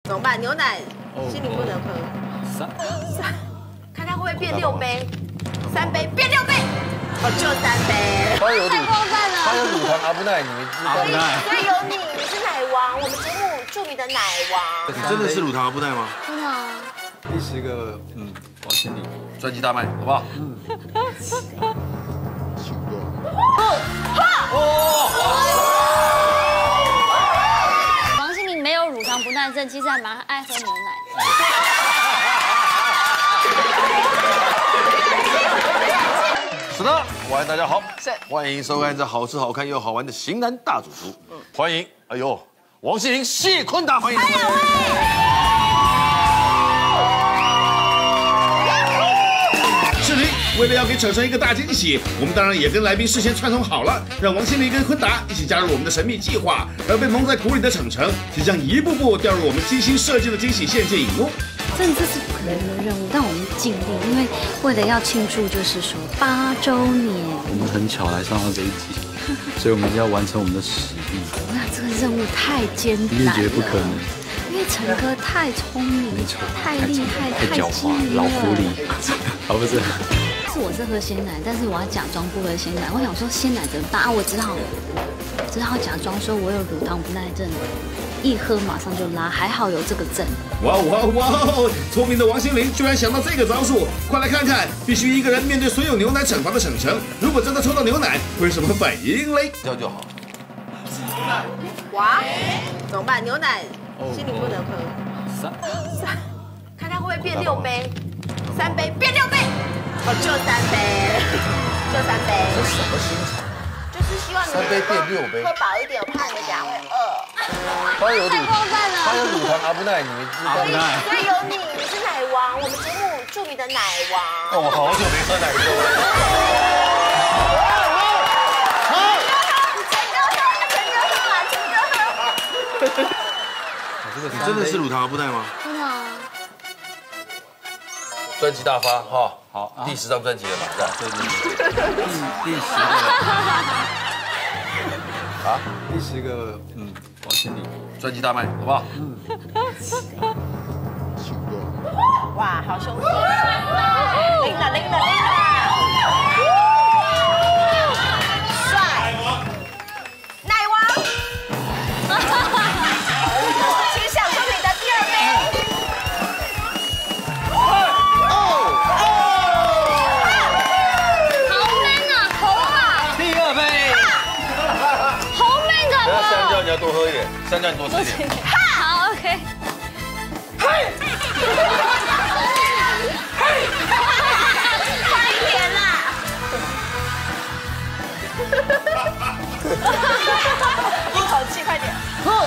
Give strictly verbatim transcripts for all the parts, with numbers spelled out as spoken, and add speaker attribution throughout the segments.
Speaker 1: 怎么办？牛奶心里不能喝。
Speaker 2: 三
Speaker 1: 三，看看会不会变六杯？三杯变六杯，哦，就三杯。
Speaker 3: 他有
Speaker 4: 太过分了。
Speaker 3: 他有乳糖阿布奈，你们知道
Speaker 1: 所以
Speaker 3: 吗？
Speaker 1: 所以有你，你是奶王，我们节目著名的奶王。
Speaker 3: 你真的是乳糖阿布奈吗？
Speaker 4: 真的啊。
Speaker 3: 第十个，
Speaker 2: 嗯，王心凌
Speaker 3: 专辑大卖，好不好？嗯。
Speaker 4: 王心凌没有乳糖不耐症，其实还蛮爱喝牛奶的。
Speaker 3: 是的，晚安，大家好，欢迎收看这好吃好看又好玩的型男大主厨。欢迎，哎呦，王心凌、谢坤达，欢迎。
Speaker 5: 是的，为了要给扯成一个大惊喜，我们当然也跟来宾事先串通好了，让王心凌跟坤达一起加入我们的神秘计划。而被蒙在鼓里的程程，即将一步步掉入我们精心设计的惊喜陷阱哦。
Speaker 4: 真的这是不可能的任务，但我们尽力，因为为了要庆祝，就是说八周年，
Speaker 2: 我们很巧来上到这一集，所以我们一定要完成我们的使命。
Speaker 4: 那这个任务太艰
Speaker 2: 你也
Speaker 4: 难
Speaker 2: 觉得不可能？
Speaker 4: 因为陈哥太聪明，太厉害，
Speaker 2: 太狡猾，老狐狸。啊，不是。
Speaker 4: 是我是喝鲜奶，但是我要假装不喝鲜奶。我想说鲜奶怎么办啊？我只好只好假装说我有乳糖不耐症，一喝马上就拉，还好有这个症。
Speaker 5: 哇哇哇！聪明的王心凌居然想到这个招数，快来看看，必须一个人面对所有牛奶惩罚的程程，如果真的抽到牛奶，会是什么反应嘞？
Speaker 3: 这样就好。
Speaker 1: 哇，怎么办？牛奶心里不能喝。
Speaker 2: 三
Speaker 1: 三，看看会不会变六杯？三杯变六杯，哦，就三杯，就三杯。
Speaker 3: 这什么心肠？
Speaker 1: 就是希望你
Speaker 3: 三杯变六杯
Speaker 1: 喝饱一点，我怕你们等下会饿。
Speaker 3: 他有乳，
Speaker 4: 太过分了。
Speaker 3: 他有乳糖阿布奈，你们知道
Speaker 1: 所以
Speaker 3: 吗？
Speaker 1: 所以有你，你是奶王，我们节目著名的奶王。
Speaker 3: 哦，我好久没喝奶粥了。你真的是乳糖阿布奈吗？
Speaker 4: 真的啊。
Speaker 3: 专辑大发哈，
Speaker 2: 好，
Speaker 3: 第十张专辑了嘛，是吧？
Speaker 2: 对对对，第第十个
Speaker 3: 啊，第十个，
Speaker 2: 嗯，王心凌
Speaker 3: 专辑大卖，好不好？嗯。
Speaker 1: 哇，好兄弟！拎了拎了拎了！帅！奶王！请享受你的第二杯。
Speaker 4: 好 man 啊，头啊！
Speaker 2: 第二杯，
Speaker 4: 好 man 的
Speaker 3: 等下香蕉
Speaker 4: 了。
Speaker 3: 你要多喝一点，香蕉你多吃一点。
Speaker 4: 好 ，OK。
Speaker 1: 快一点啦！一口气，快点！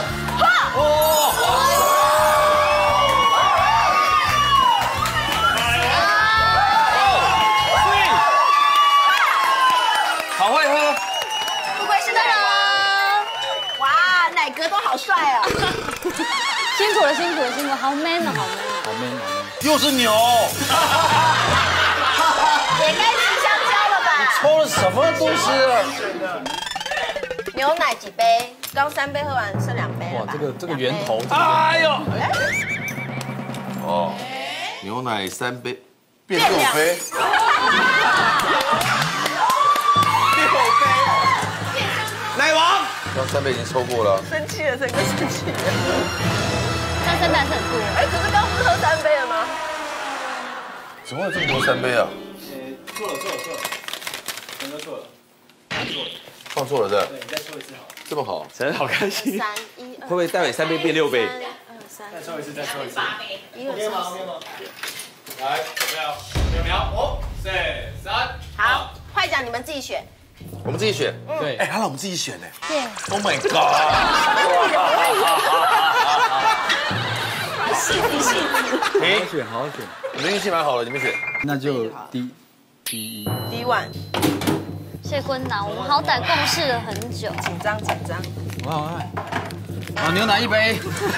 Speaker 3: 好会喝，
Speaker 1: 不愧是奶王！哇，奶哥都好帅哦！
Speaker 4: 辛苦了，辛苦了，辛苦了，好 man 啊，好 man 啊！
Speaker 2: 好 man 好 man。
Speaker 3: 又是牛，
Speaker 1: 也该吃香蕉了吧？
Speaker 3: 抽了什么东西啊？
Speaker 1: 牛奶几杯？刚三杯喝完，剩两杯了
Speaker 2: 哇，
Speaker 1: 吧？
Speaker 2: 这个这个源头，
Speaker 3: 哎呦！哦，牛奶三杯变六杯，六杯，奶王，刚三杯已经抽过了。
Speaker 1: 生气了，陈哥生气了。
Speaker 4: 但三百是很多。
Speaker 1: 哎，可是刚不是喝三杯了吗？
Speaker 3: 怎么会有这么多三杯啊？
Speaker 6: 错了错了错了，陈哥错了，错了，
Speaker 3: 放错了是吧？
Speaker 6: 对，你再说一次好了。
Speaker 3: 这么好，
Speaker 2: 陈好开心。
Speaker 1: 三一二，
Speaker 3: 会不会待会三杯变六杯？
Speaker 1: 二三，
Speaker 6: 再说一次，再说一次。
Speaker 1: 一二
Speaker 6: OK 吗
Speaker 1: 三
Speaker 6: ？OK 吗？来，准备哦，六秒，五、四、三，
Speaker 1: 好，快讲，你们自己选。
Speaker 3: 我们自己选。
Speaker 2: 对
Speaker 3: 哎，他让我们自己选呢。
Speaker 4: 对。
Speaker 3: Oh my god！
Speaker 1: 细子细子，
Speaker 2: 好好选，好好选。
Speaker 3: 你们运气蛮好的，你们选。
Speaker 2: 那就第第一。
Speaker 1: 第一碗，
Speaker 4: 谢坤达，我们好歹共事了很久。
Speaker 1: 紧张紧张。
Speaker 2: 哇哇！啊，牛奶一杯。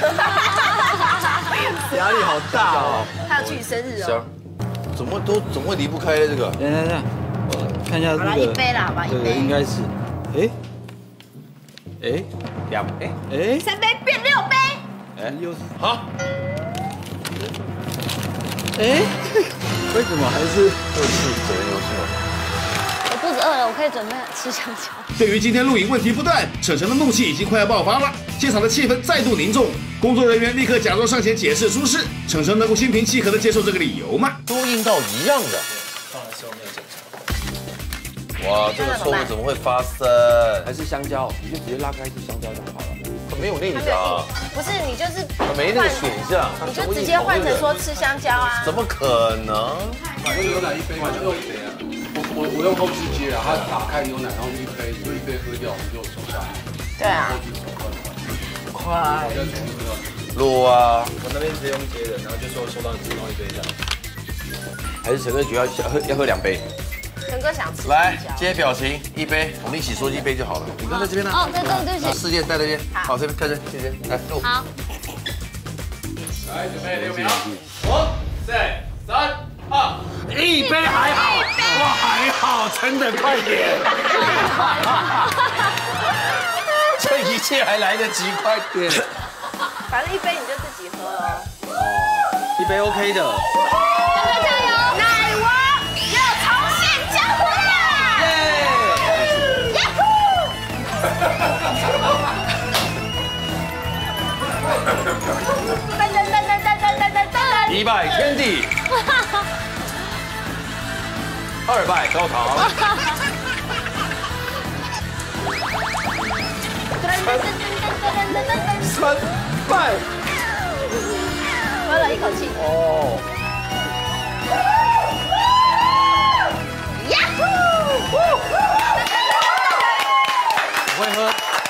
Speaker 2: 压力好大哦。
Speaker 1: 还有去你生日哦。
Speaker 3: 香，怎么都怎么会离不开这个？
Speaker 2: 等等等，我看一下这
Speaker 1: 好了，
Speaker 2: 个。
Speaker 1: 一杯啦，好吧，一
Speaker 2: 这个
Speaker 1: 杯。
Speaker 2: 应该是，哎，哎，两哎哎
Speaker 1: 三杯变六杯。
Speaker 2: 哎哎，又是
Speaker 3: 好。
Speaker 2: 哎，为什么还是
Speaker 3: 这是整人游戏吗？
Speaker 4: 我肚子饿了，我可以准备吃香蕉。
Speaker 5: 对于今天录影问题不断，晨晨的怒气已经快要爆发了，现场的气氛再度凝重。工作人员立刻假装上前解释出事，晨晨能够心平气和的接受这个理由吗？
Speaker 3: 都印到一样的。
Speaker 6: 放的时候没有检查。
Speaker 3: 哇，这个错误怎么会发生？
Speaker 7: 还是香蕉，你就直接拉开是香蕉就好了。
Speaker 3: 它没有那个，
Speaker 1: 不是你就是
Speaker 3: 它没那个选项，
Speaker 1: 你就直接换成说吃香蕉啊？
Speaker 3: 怎么可能？
Speaker 2: 买牛奶一杯嘛，就用一杯啊。我我我用后续接啊，他打开牛奶，然后就一杯，就一杯喝掉，我们就收下来。
Speaker 1: 对啊。
Speaker 2: 快。
Speaker 3: 录啊！
Speaker 6: 我那边直接用接的，然后就说收到你只弄一杯这样。
Speaker 7: 还是陈哥觉得要喝要喝两杯？
Speaker 1: 陈哥想吃。
Speaker 3: 来接表情，一杯，我们一起说一杯就好了。你刚在这边呢？
Speaker 4: 哦，对对对不起。
Speaker 3: 事件在那边，好，这边看这，谢谢。来录。
Speaker 4: 好。
Speaker 6: 来，准备六秒，五、四、三、二。
Speaker 3: 一杯还好，哇还好，真的快点。这一切还来得及，快点。
Speaker 1: 反正一杯你就自己喝哦。
Speaker 7: 一杯 OK 的。
Speaker 4: 大家加油！
Speaker 1: 奶王又重现江湖了！耶！呀呼！噔噔噔噔噔噔噔噔！
Speaker 7: 一败天地，二败高堂，三败。
Speaker 1: 喝了一口气。
Speaker 7: 哦。
Speaker 1: 呀呼！
Speaker 7: 会喝。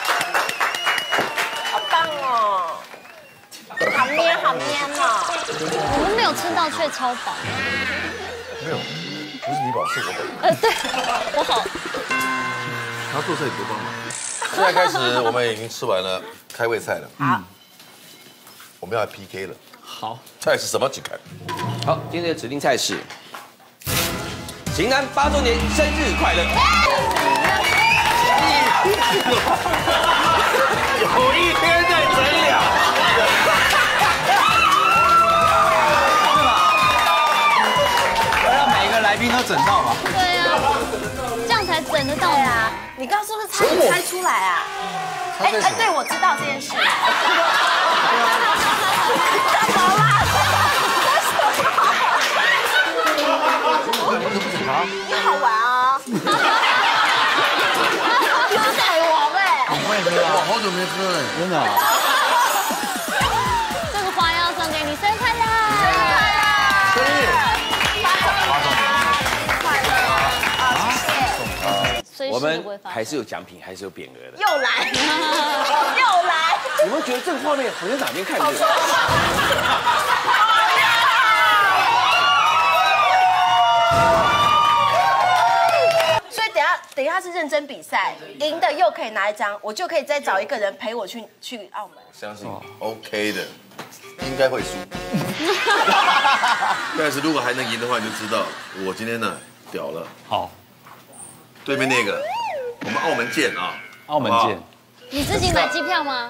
Speaker 1: 好棒哦！好黏好黏哦！
Speaker 4: 我们没有吃到却超饱。
Speaker 3: 没有，不是你饱，是我饱。
Speaker 4: 呃，对，我好。
Speaker 3: 他做菜多帮忙。现在开始，我们已经吃完了开胃菜了。好，我们要 P K 了。
Speaker 7: 好，
Speaker 3: 菜是什么？请看。
Speaker 7: 好，今天的指定菜是型男八周年生日快乐。
Speaker 3: 有一天在整了。
Speaker 2: 要让每一个来宾都整到吧？
Speaker 4: 对啊，这样才整得到
Speaker 1: 对啊，你刚刚是不是差点猜出来啊？哎哎，对，我知道这件事。怎么啦？你好玩啊！有奶王哎！
Speaker 3: 我也没有，我好久没喝了，
Speaker 2: 真的。
Speaker 4: 这个花要送给你，生日快乐！
Speaker 3: 生日
Speaker 1: 快乐啊！谢谢。
Speaker 7: 我们还是有奖品，还是有匾额的。
Speaker 1: 又来，又来！
Speaker 7: 有没有觉得这个画面好像哪边看过？
Speaker 1: 所以等下等一下是认真比赛，赢的又可以拿一张，我就可以再找一个人陪我去去澳门。
Speaker 3: 相信 OK 的，应该会输。但是如果还能赢的话，你就知道我今天呢屌了。
Speaker 2: 好，
Speaker 3: 对面那个，我们澳门见啊！
Speaker 2: 澳门见。
Speaker 4: 你自己买机票吗？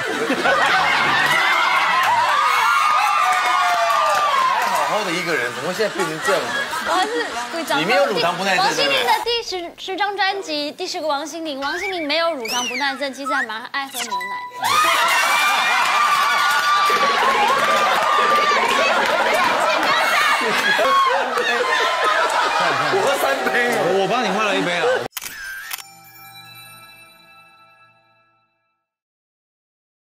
Speaker 3: 好好的一个人，怎么会现在变成这样的？
Speaker 4: 我还是会长。
Speaker 3: 里面有乳糖不耐症
Speaker 4: 王心凌的第十十张专辑，第十个王心凌，王心凌没有乳糖不耐症，其实还蛮爱喝牛奶的。
Speaker 3: 我喝三杯，
Speaker 2: 我帮你换了一杯了。